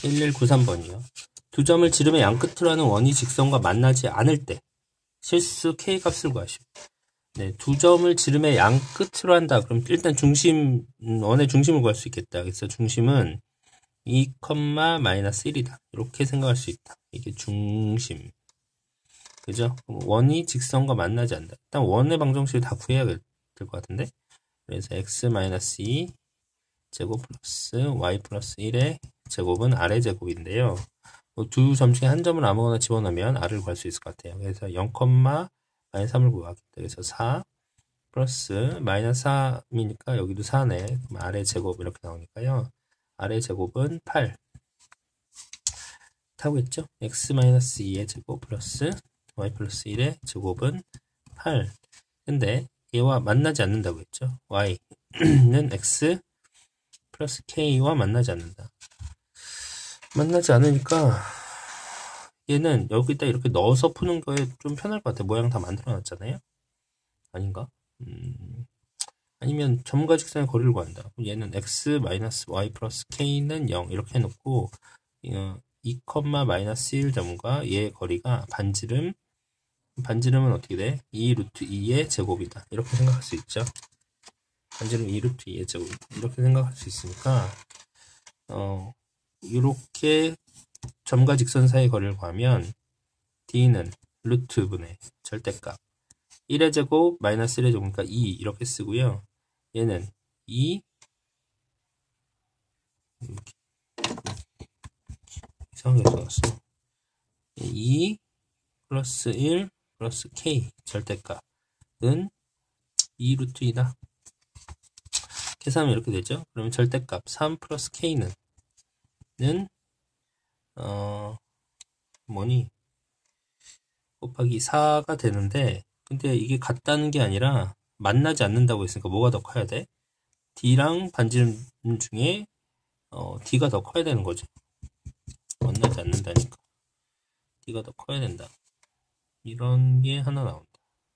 1193번이요. 두 점을 지름의 양끝으로 하는 원이 직선과 만나지 않을 때 실수 K 값을 구하시오. 네, 두 점을 지름의 양끝으로 한다. 그럼 일단 원의 중심을 구할 수 있겠다. 그래서 중심은 2,-1이다. 이렇게 생각할 수 있다. 이게 중심. 그죠? 원이 직선과 만나지 않는다. 일단 원의 방정식을 다 구해야 될 것 같은데. 그래서 x-2 제곱 플러스 y 플러스 1의 제곱은 r의 제곱인데요. 두 점 중에 한 점을 아무거나 집어넣으면 r을 구할 수 있을 것 같아요. 그래서 0,-3을 구하겠다. 그래서 4 플러스 마이너스 3이니까 여기도 4네. 그럼 r의 제곱 이렇게 나오니까요. r의 제곱은 8. 타고있죠? x-2의 제곱 플러스 y 플러스 1의 제곱은 8. 근데 얘와 만나지 않는다고 했죠? y는 x 플러스 k와 만나지 않는다. 만나지 않으니까 얘는 여기다 이렇게 넣어서 푸는 거에 좀 편할 것 같아. 모양 다 만들어 놨잖아요. 아닌가? 아니면 점과 직선의 거리를 구한다. 얘는 x 마이너스 y 플러스 k는 0 이렇게 해놓고 2,-1점과 얘의 거리가 반지름은 어떻게 돼? 2 루트 2의 제곱이다. 이렇게 생각할 수 있죠. 반지름 2 루트 2의 제곱 이렇게 생각할 수 있으니까 이렇게 점과 직선 사이의 거리를 구하면 d는 루트분의 절대값 1의 제곱 마이너스 1의 제곱이니까 2 이렇게 쓰고요. 얘는 2 이상하게 써놨어. 2 플러스 1 플러스 k 절대값은 2 루트 2다. 계산하면 이렇게 되죠. 그러면 절대값 3 플러스 k는 뭐니? 곱하기 4가 되는데 근데 이게 같다는 게 아니라 만나지 않는다고 했으니까 뭐가 더 커야 돼? D랑 반지름 중에 D가 더 커야 되는 거죠. 만나지 않는다니까 D가 더 커야 된다. 이런 게 하나 나온다.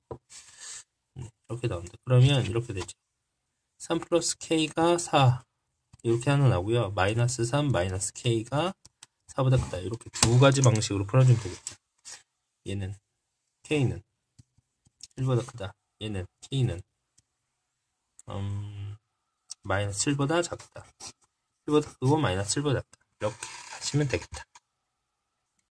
이렇게 나온다. 그러면 이렇게 되죠. 3 플러스 K가 4 이렇게 하나 나오고요. 마이너스 3 마이너스 K가 4보다 크다. 이렇게 두 가지 방식으로 풀어주면 되겠다. 얘는 K는 1보다 크다. 얘는 K는 마이너스 7보다 작다. 1보다 크고 마이너스 7보다 작다. 이렇게 하시면 되겠다.